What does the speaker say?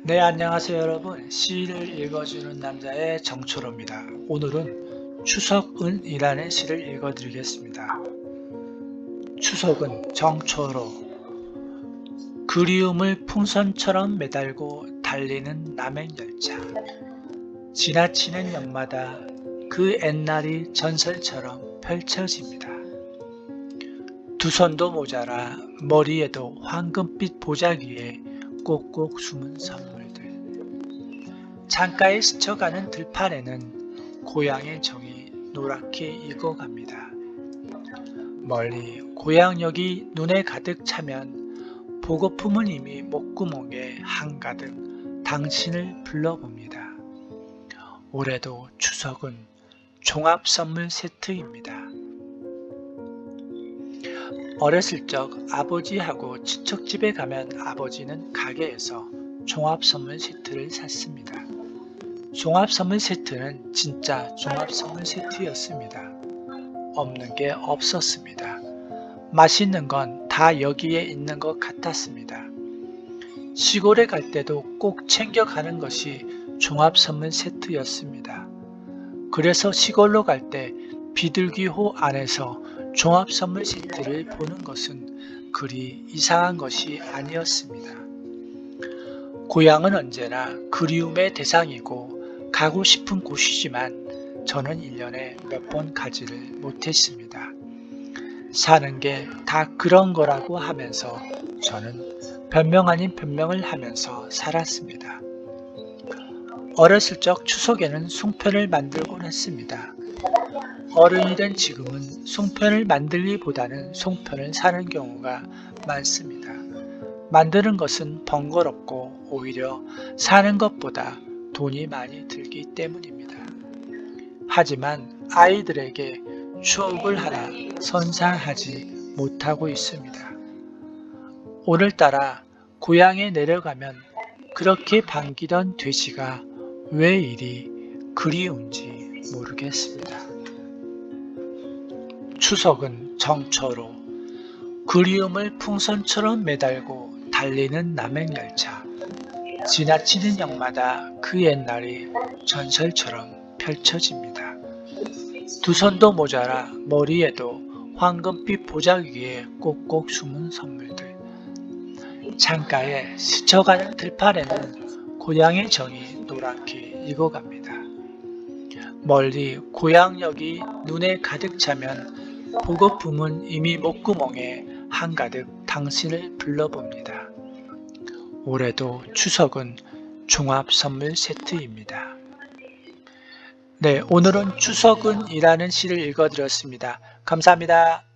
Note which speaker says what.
Speaker 1: 네, 안녕하세요 여러분. 시를 읽어주는 남자의 정초로입니다. 오늘은 추석은이라는 시를 읽어드리겠습니다. 추석은 정초로 그리움을 풍선처럼 매달고 달리는 남행열차. 지나치는 역마다 그 옛날이 전설처럼 펼쳐집니다. 두 손도 모자라 머리에도 황금빛 보자기에 꼭꼭 숨은 선물들. 창가에 스쳐가는 들판에는 고향의 정이 노랗게 익어갑니다. 멀리 고향역이 눈에 가득 차면 보고품은 이미 목구멍에 한가득 당신을 불러봅니다. 올해도 추석은 종합선물 세트입니다. 어렸을 적 아버지하고 친척집에 가면 아버지는 가게에서 종합선물 세트를 샀습니다. 종합선물 세트는 진짜 종합선물 세트였습니다. 없는 게 없었습니다. 맛있는 건 다 여기에 있는 것 같았습니다. 시골에 갈 때도 꼭 챙겨가는 것이 종합선물 세트였습니다. 그래서 시골로 갈 때 비둘기호 안에서 종합선물 세트를 보는 것은 그리 이상한 것이 아니었습니다. 고향은 언제나 그리움의 대상이고 가고 싶은 곳이지만 저는 1년에 몇 번 가지를 못했습니다. 사는 게 다 그런 거라고 하면서 저는 변명 아닌 변명을 하면서 살았습니다. 어렸을 적 추석에는 송편을 만들곤 했습니다. 어른이 된 지금은 송편을 만들기보다는 송편을 사는 경우가 많습니다. 만드는 것은 번거롭고 오히려 사는 것보다 돈이 많이 들기 때문입니다. 하지만 아이들에게 추억을 하나 선사하지 못하고 있습니다. 오늘따라 고향에 내려가면 그렇게 반기던 돼지가 왜 이리 그리운지 모르겠습니다. 추석은 정초로 그리움을 풍선처럼 매달고 달리는 남행열차. 지나치는 역마다 그 옛날이 전설처럼 펼쳐집니다. 두 손도 모자라 머리에도 황금빛 보자기에 꼭꼭 숨은 선물들. 창가에 스쳐가는 들판에는 고향의 정이 노랗게 익어갑니다. 멀리 고향역이 눈에 가득 차면 보고품은 이미 목구멍에 한가득 당신을 불러봅니다. 올해도 추석은 종합선물 세트입니다. 네, 오늘은 추석은 이라는 시를 읽어드렸습니다. 감사합니다.